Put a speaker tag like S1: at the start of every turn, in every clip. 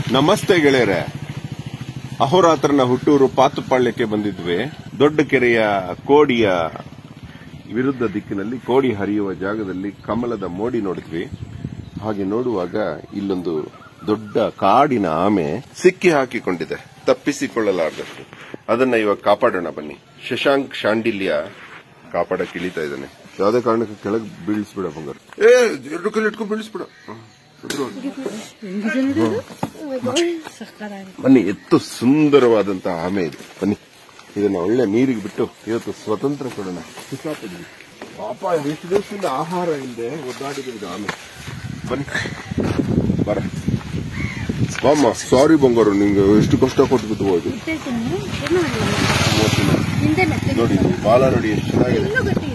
S1: ನಮಸ್ತೆ ಗೆಳೆಯರೆ. ಅಹೋರಾತ್ರನ ಹುಟ್ಟೂರು ಪಾತುಪಾಳ್ಯಕ್ಕೆ ಬಂದಿದ್ವಿ. ದೊಡ್ಡ ಕೆರೆಯ ಕೋಡಿಯ ವಿರುದ್ಧ ದಿಕ್ಕಿನಲ್ಲಿ ಕೋಡಿ ಹರಿಯುವ ಜಾಗದಲ್ಲಿ ಕಮಲದ ಮೋಡಿ ನೋಡಿದ್ವಿ. ಹಾಗೆ ನೋಡುವಾಗ ಇಲ್ಲೊಂದು ದೊಡ್ಡ ಕಾಡಿನ ಆಮೆ ಸಿಕ್ಕಿ ಹಾಕಿಕೊಂಡಿದೆ, ತಪ್ಪಿಸಿಕೊಳ್ಳಲಾರದಷ್ಟು. ಅದನ್ನ ಇವಾಗ ಕಾಪಾಡೋಣ ಬನ್ನಿ. ಶಶಾಂಕ್ ಶಾಂಡಿಲ್ಯ ಕಾಪಾಡಕ್ಕೆ ಇಳಿತಾ ಇದ್ದಾನೆ. ಯಾವುದೇ ಕಾರಣಕ್ಕೆ ಕೆಳಗೆ ಬೀಳಿಸ್ಬಿಡ ಬಂಗಾರ. ಎರಡು ಕೈಲಿ ಇಟ್ಕೊಂಡು ಬೀಳಿಸ್ಬಿಡ. ಬನ್ನಿ, ಎತ್ತು ಸುಂದರವಾದಂತಹ ಆಮೆ ಇದೆ. ಬನ್ನಿ, ಇದನ್ನ ಒಳ್ಳೆ ನೀರಿಗೆ ಬಿಟ್ಟು ಇವತ್ತು ಸ್ವತಂತ್ರ ಕೊಡೋಣ. ಪಾಪ ಎಷ್ಟು ದಿವಸದಿಂದ ಆಹಾರ ಇಲ್ಲದೆ ಒದ್ದಾಡಿದೆ ಇದು ಆಮೆ. ಬನ್ನಿ ಬರ ಬಾಮ್ಮ. ಸಾರಿ ಬಂಗಾರು, ನಿಮ್ಗೆ ಎಷ್ಟು ಕಷ್ಟ ಕೊಟ್ಬಿಟ್ಟು ಹೋಯ್ತು ನೋಡಿ. ಬಾಲ ನೋಡಿ ಎಷ್ಟು ಚೆನ್ನಾಗಿದೆ.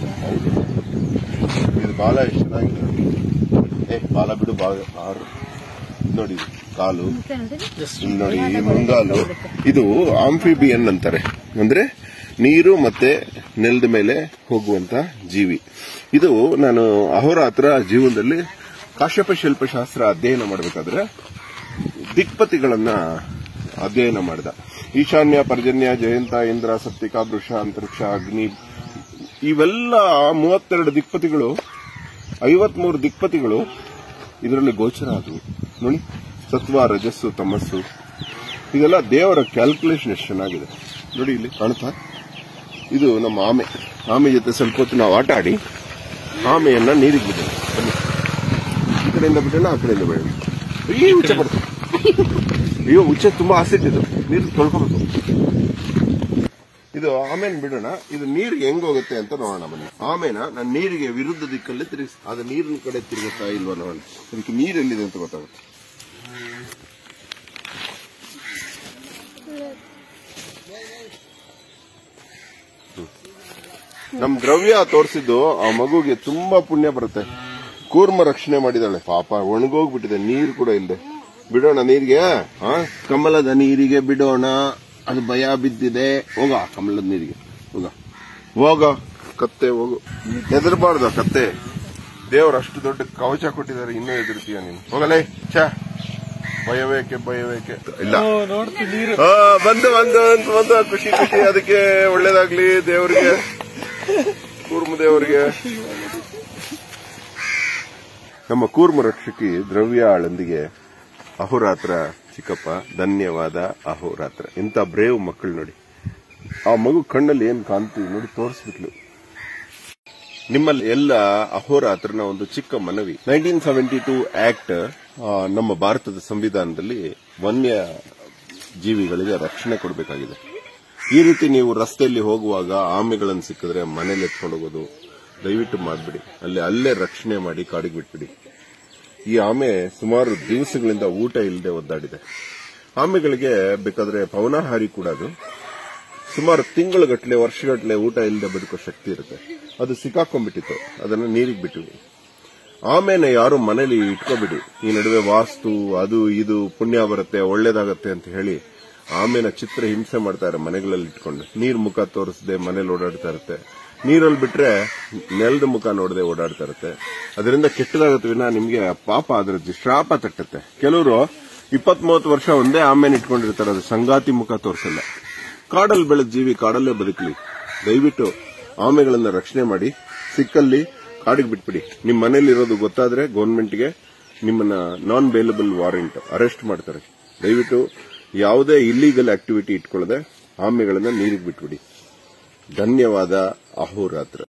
S1: ಇದು ಬಾಲ ಎಷ್ಟು ಚೆನ್ನಾಗಿದೆ. ಬಾಲ ಬಿಡು, ಬಾಲ ನೋಡಿ, ಕಾಲು ನೋಡಿ, ಮುಂಗಾಲು. ಇದು ಆಂಫಿಬಿಯನ್ ಅಂತಾರೆ, ಅಂದ್ರೆ ನೀರು ಮತ್ತೆ ನೆಲದ ಮೇಲೆ ಹೋಗುವಂತ ಜೀವಿ. ಇದು ನಾನು ಅಹೋರಾತ್ರ ಜೀವನದಲ್ಲಿ ಕಾಶ್ಯಪ ಶಿಲ್ಪಶಾಸ್ತ್ರ ಅಧ್ಯಯನ ಮಾಡಬೇಕಾದ್ರೆ ದಿಕ್ಪತಿಗಳನ್ನ ಅಧ್ಯಯನ ಮಾಡಿದ. ಈಶಾನ್ಯ, ಪರ್ಜನ್ಯ, ಜಯಂತ, ಇಂದ್ರ, ಸಪ್ತಿಕ, ವೃಷ, ಅಂತರಿಕ್ಷ, ಅಗ್ನಿ, ಇವೆಲ್ಲ 32 ದಿಕ್ಪತಿಗಳು, 53 ದಿಕ್ಪತಿಗಳು ಇದರಲ್ಲಿ ಗೋಚರ ಆದವು ನೋಡಿ. ಸತ್ವ, ರಜಸ್ಸು, ತಮಸ್ಸು, ಇದೆಲ್ಲ ದೇವರ ಕ್ಯಾಲ್ಕುಲೇಷನ್ ಎಷ್ಟು ಚೆನ್ನಾಗಿದೆ ನೋಡಿ. ಇಲ್ಲಿ ಕಾಣ್ತಾ, ಇದು ನಮ್ಮ ಆಮೆ. ಆಮೆ ಜೊತೆ ಸ್ವಲ್ಪ ಹೊತ್ತು ನಾವು ಆಟ ಆಡಿ ಆಮೆಯನ್ನ ನೀರಿಗೆ ಬಿಡೋಣ. ಬನ್ನಿ, ಈ ಕಡೆಯಿಂದ ಬಿಡೋಣ, ಆ ಕಡೆಯಿಂದ ಬಿಡೋಣ. ಈ ಉಚ್ಚೆ ಬರ್ತದೆ. ಅಯ್ಯೋ, ಉಚ್ಚೆ ತುಂಬಾ ಆಸಿಡ್, ಇದು ನೀರು ತೊಳ್ಕೋಬೇಕು. ಇದು ಆಮೇನ್ ಬಿಡೋಣ. ಇದು ನೀರಿಗೆ ಹೆಂಗ್ ಹೋಗುತ್ತೆ ಅಂತ ನೋಡೋಣ ಬನ್ನಿ. ಆಮೇನ ನಾನು ನೀರಿಗೆ ವಿರುದ್ಧ ದಿಕ್ಕಲ್ಲಿ ತಿರುಗಿಸಿ, ಅದು ನೀರಿನ ಕಡೆ ತಿರುಗುತ್ತಾ ಇಲ್ವಾ ನೋಡೋಣ. ಅದಕ್ಕೆ ನೀರೆಲ್ಲಿದೆ ಅಂತ ಗೊತ್ತಾಗುತ್ತೆ. ನಮ್ ದ್ರವ್ಯ ತೋರಿಸಿದ್ದು ಆ ಮಗುಗೆ ತುಂಬಾ ಪುಣ್ಯ ಬರುತ್ತೆ. ಕೂರ್ಮ ರಕ್ಷಣೆ ಮಾಡಿದಾಳೆ. ಪಾಪ ಒಣಗೋಗ್ಬಿಟ್ಟಿದೆ, ನೀರು ಕೂಡ ಇಲ್ಲದೆ. ಬಿಡೋಣ ನೀರಿಗೆ. ಕಮಲದ ನೀರಿಗೆ ಬಿಡೋಣ. ಅದು ಭಯ ಬಿದ್ದಿದೆ. ಹೋಗ ಕಮಲದ ನೀರಿಗೆ, ಹೋಗ ಕತ್ತೆ, ಹೋಗು. ಹೆದರ್ಬಾರ್ದು ಕತ್ತೆ. ದೇವರು ಅಷ್ಟು ದೊಡ್ಡ ಕವಚ ಕೊಟ್ಟಿದ್ದಾರೆ, ಇನ್ನೂ ಎದುರ್ತೀಯ ನೀನು? ಹೋಗಲೇ ಛ, ಭಯವೇಕೆ ಇಲ್ಲ. ಬಂದು ಖುಷಿ. ಅದಕ್ಕೆ ಒಳ್ಳೇದಾಗ್ಲಿ ದೇವರಿಗೆ, ಕೂರ್ಮ ದೇವರಿಗೆ. ನಮ್ಮ ಕೂರ್ಮ ರಕ್ಷಕಿ ದ್ರವ್ಯಾಳಂದಿಗೆ ಅಹೋರಾತ್ರ ಚಿಕ್ಕಪ್ಪ ಧನ್ಯವಾದ. ಅಹೋರಾತ್ರ ಇಂಥ ಬ್ರೇವ್ ಮಕ್ಕಳು ನೋಡಿ. ಆ ಮಗು ಕಣ್ಣಲ್ಲಿ ಏನ್ ಕಾಂತಿ ನೋಡಿ ತೋರಿಸ್ಬಿಟ್ಲು. ನಿಮ್ಮಲ್ಲಿ ಎಲ್ಲ ಅಹೋರಾತ್ರನ ಒಂದು ಚಿಕ್ಕ ಮನವಿ. 1972 ಆಕ್ಟ್ ನಮ್ಮ ಭಾರತದ ಸಂವಿಧಾನದಲ್ಲಿ ವನ್ಯ ಜೀವಿಗಳಿಗೆ ರಕ್ಷಣೆ ಕೊಡಬೇಕಾಗಿದೆ. ಈ ರೀತಿ ನೀವು ರಸ್ತೆಯಲ್ಲಿ ಹೋಗುವಾಗ ಆಮೆಗಳನ್ನು ಸಿಕ್ಕಿದ್ರೆ ಮನೇಲಿ ಎತ್ಕೊಂಡು ಹೋಗೋದು ದಯವಿಟ್ಟು ಮಾಡ್ಬಿಡಿ. ಅಲ್ಲೇ ರಕ್ಷಣೆ ಮಾಡಿ ಕಾಡಿಗೆ ಬಿಟ್ಬಿಡಿ. ಈ ಆಮೆ ಸುಮಾರು ದಿವಸಗಳಿಂದ ಊಟ ಇಲ್ಲದೆ ಒದ್ದಾಡಿದೆ. ಆಮೆಗಳಿಗೆ ಬೇಕಾದ್ರೆ ಪವನಾಹಾರಿ ಕೂಡ. ಅದು ಸುಮಾರು ತಿಂಗಳುಗಟ್ಟಲೆ, ವರ್ಷಗಟ್ಟಲೆ ಊಟ ಇಲ್ಲದೆ ಬದುಕೋ ಶಕ್ತಿ ಇರುತ್ತೆ. ಅದು ಸಿಕ್ಕಾಕೊಂಡ್ಬಿಟ್ಟಿತ್ತು, ಅದನ್ನ ನೀರಿಗೆ ಬಿಟ್ಟಿವಿ. ಆಮೇಲೆ ಯಾರು ಮನೇಲಿ ಇಟ್ಕೋಬಿಡಿ. ಈ ನಡುವೆ ವಾಸ್ತು ಅದು ಇದು ಪುಣ್ಯ ಬರುತ್ತೆ, ಒಳ್ಳೇದಾಗತ್ತೆ ಅಂತ ಹೇಳಿ ಆಮೇಲೆ ಚಿತ್ರ ಹಿಂಸೆ ಮಾಡ್ತಾರೆ ಮನೆಗಳಲ್ಲಿ ಇಟ್ಕೊಂಡು. ನೀರ್ ಮುಖ ತೋರಿಸದೆ ಮನೇಲಿ ಓಡಾಡ್ತಾ ಇರುತ್ತೆ. ನೀರಲ್ಲಿ ಬಿಟ್ರೆ ನೆಲದ ಮುಖ ನೋಡದೆ ಓಡಾಡ್ತಾ ಇರುತ್ತೆ. ಅದರಿಂದ ಕೆಟ್ಟದಾಗತ್ತೆ ವಿನ ನಿಮ್ಗೆ ಪಾಪ ಅದ್ರ ಶ್ರಾಪ ತಟ್ಟುತ್ತೆ. ಕೆಲವರು 20-30 ವರ್ಷ ಒಂದೇ ಆಮೇಲೆ ಇಟ್ಕೊಂಡಿರ್ತಾರೆ, ಅದು ಸಂಗಾತಿ ಮುಖ ತೋರಿಸಲ್ಲ. ಕಾಡಲ್ಲಿ ಬೆಳೆದ ಜೀವಿ ಕಾಡಲ್ಲೇ ಬದುಕಲಿ. ದಯವಿಟ್ಟು ಆಮೆಗಳನ್ನ ರಕ್ಷಣೆ ಮಾಡಿ. ಸಿಕ್ಕಲ್ಲಿ ಕಾಡಿಗೆ ಬಿಟ್ಬಿಡಿ. ನಿಮ್ ಮನೇಲಿರೋದು ಗೊತ್ತಾದ್ರೆ ಗವರ್ಮೆಂಟ್ಗೆ ನಿಮ್ಮನ್ನ ನಾನ್ ಬೇಲಬಲ್ ವಾರೆಂಟ್ ಅರೆಸ್ಟ್ ಮಾಡ್ತಾರೆ. ದಯವಿಟ್ಟು ಯಾವುದೇ ಇಲ್ಲೀಗಲ್ ಆಕ್ಟಿವಿಟಿ ಇಟ್ಕೊಳ್ಳದೆ ಆಮೆಗಳನ್ನ ನೀರಿಗೆ ಬಿಟ್ಬಿಡಿ. ಧನ್ಯವಾದ. ಅಹೋರಾತ್ರ.